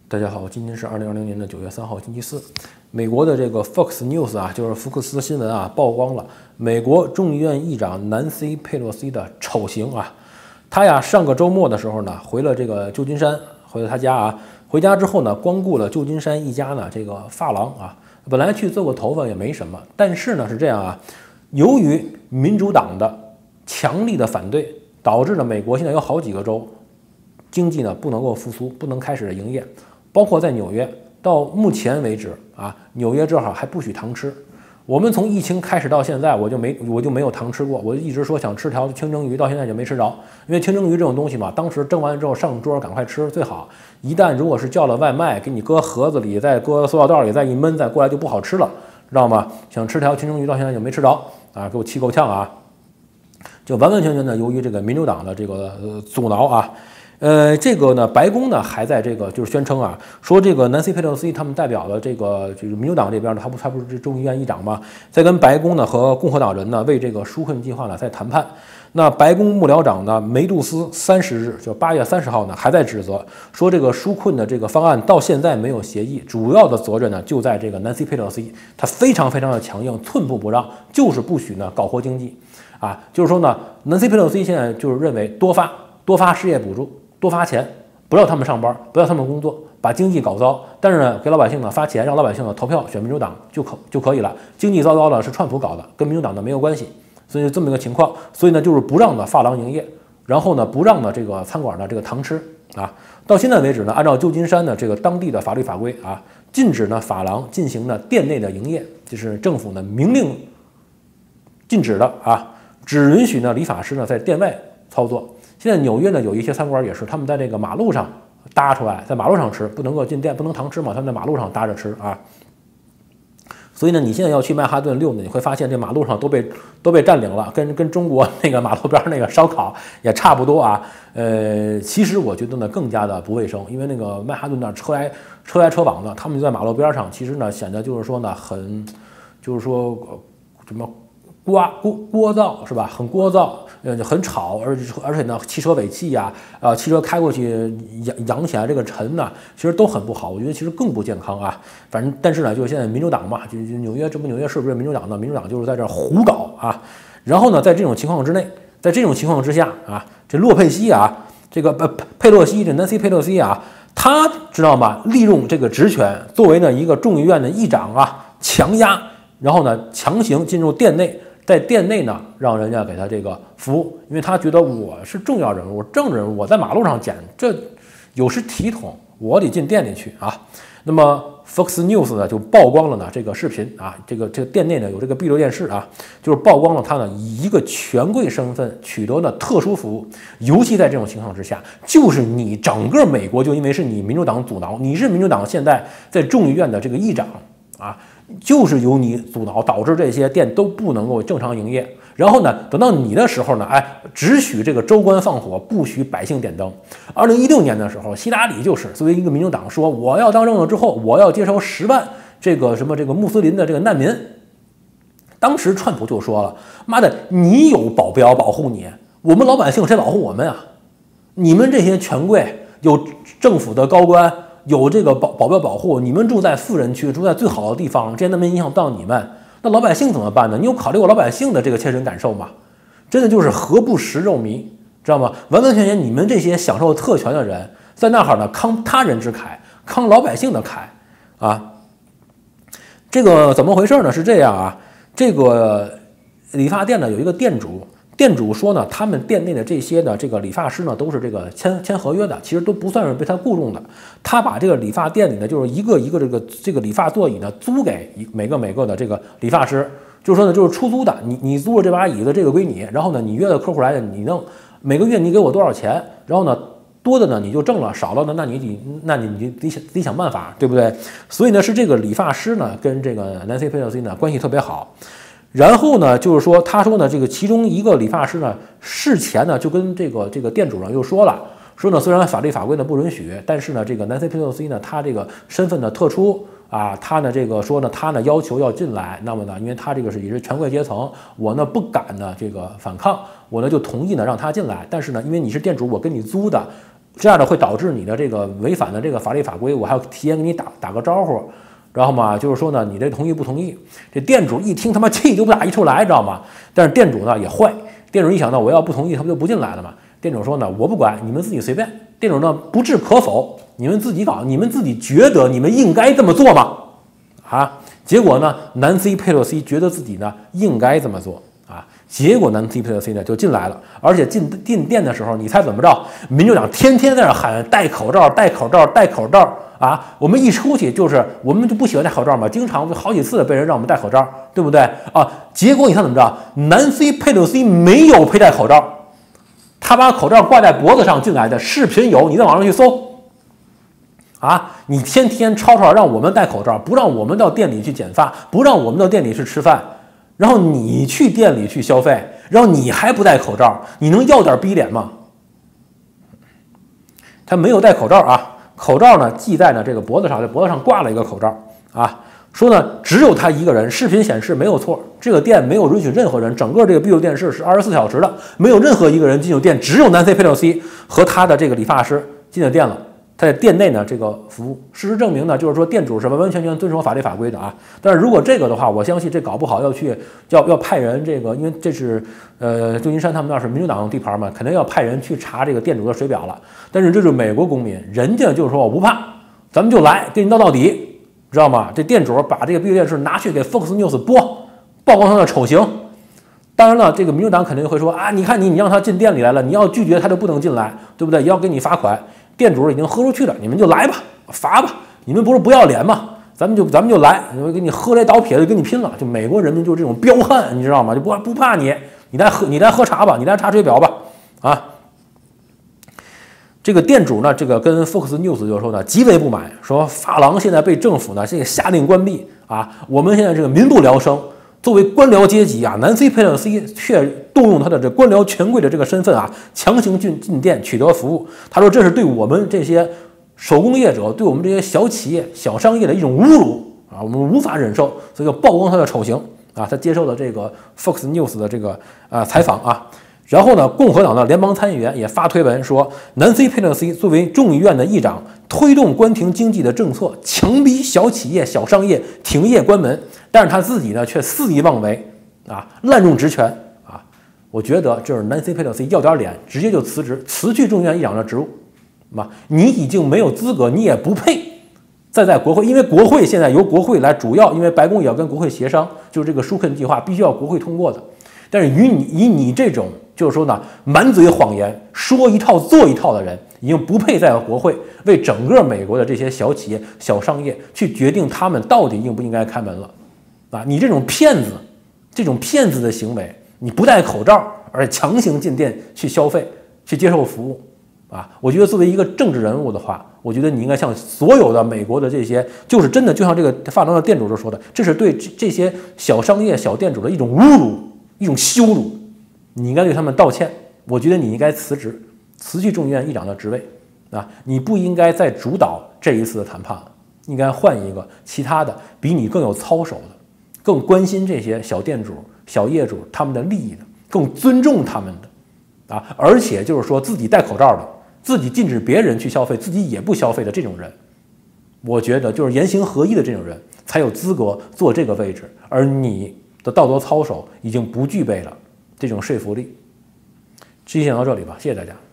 大家好，今天是2020年的9月3号，星期四。美国的这个 Fox News 啊，就是福克斯新闻啊，曝光了美国众议院议长南希·佩洛西的丑行啊。他呀，上个周末的时候呢，回了这个旧金山，回了他家啊。回家之后呢，光顾了旧金山一家呢这个发廊啊。本来去做个头发也没什么，但是呢是这样啊，由于民主党的强力的反对，导致了美国现在有好几个州经济呢不能够复苏，不能开始营业。包括在纽约，到目前为止啊，纽约正好还不许糖吃。我们从疫情开始到现在，我就没有糖吃过。我一直说想吃条清蒸鱼，到现在就没吃着。因为清蒸鱼这种东西嘛，当时蒸完之后上桌赶快吃最好。一旦如果是叫了外卖，给你搁盒子里，再搁塑料袋里，再一闷，再过来就不好吃了，知道吗？想吃条清蒸鱼，到现在就没吃着啊，给我气够呛啊！就完完全全的由于这个民主党的这个阻挠啊。这个呢，白宫呢还在这个就是宣称啊，说这个南希·佩洛西他们代表的这个就是民主党这边呢，他不是众议院议长吗？在跟白宫呢和共和党人呢为这个纾困计划呢在谈判。那白宫幕僚长呢梅杜斯30日，就8月30号呢还在指责说这个纾困的这个方案到现在没有协议，主要的责任呢就在这个南希·佩洛西，他非常的强硬，寸步不让，就是不许呢搞活经济啊，就是说呢，南希·佩洛西现在就是认为多发失业补助。多发钱，不要他们上班，不要他们工作，把经济搞糟。但是呢，给老百姓呢发钱，让老百姓呢投票选民主党就可以了。经济糟糕了是川普搞的，跟民主党呢没有关系。所以这么一个情况，所以呢就是不让呢发廊营业，然后呢不让呢这个餐馆呢这个堂吃啊。到现在为止呢，按照旧金山的这个当地的法律法规啊，禁止呢发廊进行呢店内的营业，就是政府呢明令禁止的啊，只允许呢理发师呢在店外操作。现在纽约呢有一些餐馆也是，他们在这个马路上搭出来，在马路上吃，不能够进店，不能堂吃嘛，他们在马路上搭着吃啊。所以呢，你现在要去曼哈顿溜呢，你会发现这马路上都被占领了，跟中国那个马路边那个烧烤也差不多啊。其实我觉得呢更加的不卫生，因为那个曼哈顿那车来车往的，他们就在马路边上，其实呢显得就是说呢就是说什么聒噪是吧？很聒噪。很吵，而且呢，汽车尾气呀，汽车开过去扬起来这个尘呢，其实都很不好。我觉得其实更不健康啊。反正但是呢，就是现在民主党嘛，就纽约是不是民主党呢？民主党就是在这胡搞啊。然后呢，在这种情况之内，在这种情况之下啊，这洛佩西啊，这个佩洛西，这南希·佩洛西啊，他知道吗？利用这个职权，作为呢一个众议院的议长啊，强压，然后呢强行进入店内。在店内呢，让人家给他这个服务，因为他觉得我是重要人物，我政治人物，我在马路上捡，这有失体统，我得进店里去啊。那么 Fox News 呢就曝光了呢这个视频啊，这个店内呢有这个闭路电视啊，就是曝光了他呢以一个权贵身份取得呢特殊服务，尤其在这种情况之下，就是你整个美国就因为是你民主党阻挠，你是民主党现在在众议院的这个议长啊。就是由你阻挠，导致这些店都不能够正常营业。然后呢，等到你的时候呢，只许这个州官放火，不许百姓点灯。2016年的时候，希拉里就是作为一个民主党说，我要当政了之后，我要接收10万这个穆斯林的这个难民。当时川普就说了，妈的，你有保镖保护你，我们老百姓谁保护我们啊？你们这些权贵有政府的高官。有这个保镖保护，你们住在富人区，住在最好的地方，这些难民影响不到你们，那老百姓怎么办呢？你有考虑过老百姓的这个切身感受吗？真的就是何不食肉糜，知道吗？完完全全你们这些享受特权的人，在那儿呢慷他人之慨，慷老百姓的慨啊！这个怎么回事呢？是这样啊，这个理发店呢有一个店主说呢，他们店内的这些呢，这个理发师呢，都是这个签合约的，其实都不算是被他雇佣的。他把这个理发店里呢，就是一个这个理发座椅呢，租给每个的这个理发师，就是说呢，就是出租的。你租了这把椅子，这个归你，然后呢，你约的客户来的，你弄每个月你给我多少钱，然后呢，多的呢你就挣了，少了呢，那你得想办法，对不对？所以呢，是这个理发师呢，跟这个南希·佩洛西呢关系特别好。然后呢，就是说，他说呢，这个其中一个理发师呢，事前呢就跟这个店主呢又说呢，虽然法律法规呢不允许，但是呢，这个南希·佩洛西呢，他这个身份的特殊啊，他呢这个说呢，他呢要求要进来，那么呢，因为他这个也是权贵阶层，我呢不敢呢这个反抗，我呢就同意呢让他进来，但是呢，因为你是店主，我跟你租的。 这样的会导致你的这个违反的这个法律法规，我还要提前给你打个招呼，知道吗？就是说呢，你这同意不同意？这店主一听他妈气就不打一处来，知道吗？但是店主呢也坏，店主一想到我要不同意，他们就不进来了嘛。店主说呢，我不管，你们自己随便。店主呢不置可否，你们自己搞，你们自己觉得你们应该这么做吗？啊，结果呢，南希·佩洛西觉得自己呢应该这么做啊，结果南希·佩洛西呢就进来了，而且进店的时候，你猜怎么着？民主党天天在那喊戴口罩，戴口罩，戴口罩啊！我们一出去就是我们就不喜欢戴口罩嘛，经常好几次被人让我们戴口罩，对不对啊？结果你看怎么着？南希·佩洛西没有佩戴口罩。他把口罩挂在脖子上进来的视频有，你在网上去搜啊！你天天吵让我们戴口罩，不让我们到店里去剪发，不让我们到店里去吃饭，然后你去店里去消费，然后你还不戴口罩，你能要点逼脸吗？他没有戴口罩啊，口罩呢系在呢这个脖子上，这脖子上挂了一个口罩啊。说呢，只有他一个人。视频显示没有错，这个店没有允许任何人，整个这个闭路电视是24小时的，没有任何一个人进入店，只有南希·佩洛西和他的这个理发师进了店了。他在店内呢这个服务，事实证明呢，就是说店主是完完全全遵守法律法规的啊。但是如果这个的话，我相信这搞不好要派人这个，因为这是旧金山他们那是民主党地盘嘛，肯定要派人去查这个店主的水表了。但是这是美国公民，人家就是说我不怕，咱们就来跟你闹到底。知道吗？这店主把这个闭路电视拿去给 Fox News 播，曝光他的丑行。当然了，这个民主党肯定会说啊，你看你让他进店里来了，你要拒绝他就不能进来，对不对？也要给你罚款。店主已经喝出去了，你们就来吧，罚吧。你们不是不要脸吗？咱们就来，我给你喝来倒撇子，跟你拼了。就美国人民就是这种彪悍，你知道吗？就不怕你，你来喝茶吧，你来查水表吧，啊。这个店主呢，这个跟 Fox News 就说呢，极为不满，说发廊现在被政府呢这个下令关闭啊，我们现在这个民不聊生，作为官僚阶级啊，南希·佩洛西却动用他的这官僚权贵的这个身份啊，强行进店取得服务。他说这是对我们这些手工业者，对我们这些小企业、小商业的一种侮辱啊，我们无法忍受，所以要曝光他的丑行啊。他接受了这个 Fox News 的这个采访啊。然后呢，共和党的联邦参议员也发推文说，南希·佩洛西作为众议院的议长，推动关停经济的政策，强逼小企业、小商业停业关门，但是他自己呢却肆意妄为啊，滥用职权啊。我觉得这是南希·佩洛西要点脸，直接就辞职，辞去众议院议长的职务啊。你已经没有资格，你也不配再在国会，因为国会现在由国会来主要，因为白宫也要跟国会协商，就是这个舒肯计划必须要国会通过的。但是以你这种就是说呢，满嘴谎言、说一套做一套的人，已经不配在国会为整个美国的这些小企业、小商业去决定他们到底应不应该开门了啊！你这种骗子的行为，你不戴口罩，而且强行进店去消费、去接受服务啊！我觉得作为一个政治人物的话，我觉得你应该向所有的美国的这些，就是真的就像这个发廊的店主说的，这是对这些小商业、小店主的一种侮辱。一种羞辱，你应该对他们道歉。我觉得你应该辞职，辞去众议院议长的职位啊！你不应该再主导这一次的谈判了，应该换一个其他的比你更有操守的，更关心这些小店主、小业主他们的利益的，更尊重他们的啊！而且就是说自己戴口罩的，自己禁止别人去消费，自己也不消费的这种人，我觉得就是言行合一的这种人才有资格坐这个位置，而你的道德操守已经不具备了这种说服力。这期讲到这里吧，谢谢大家。